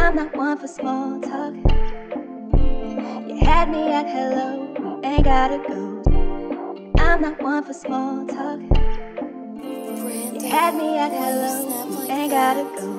I'm not one for small talk. You had me at hello, we ain't gotta go. I'm not one for small talk. You had me at hello, we ain't gotta go.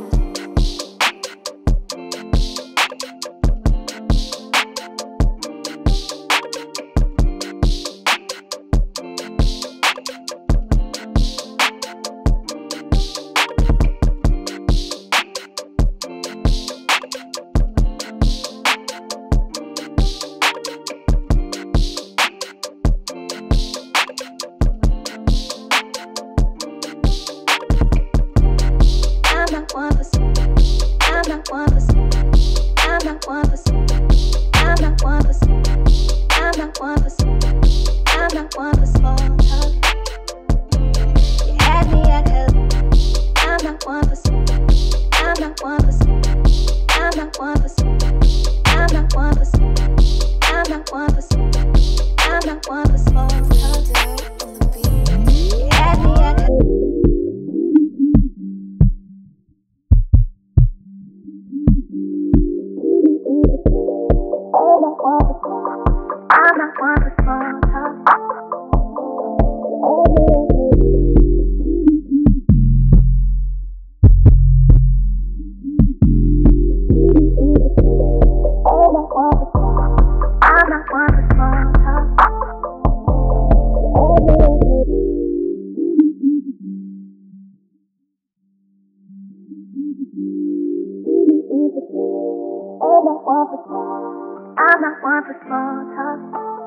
I'm not one for small talk.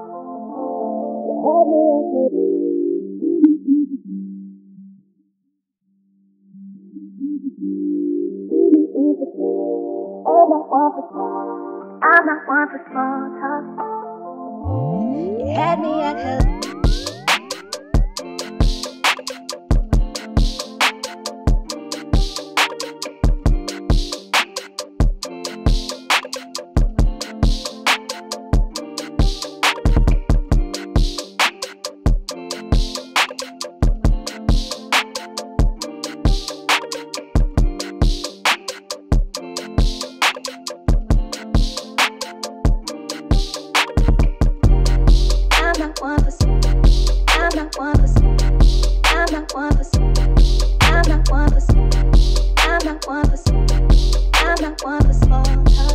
I'm not one for small talk. You had me at hello. I'm not one for small talk.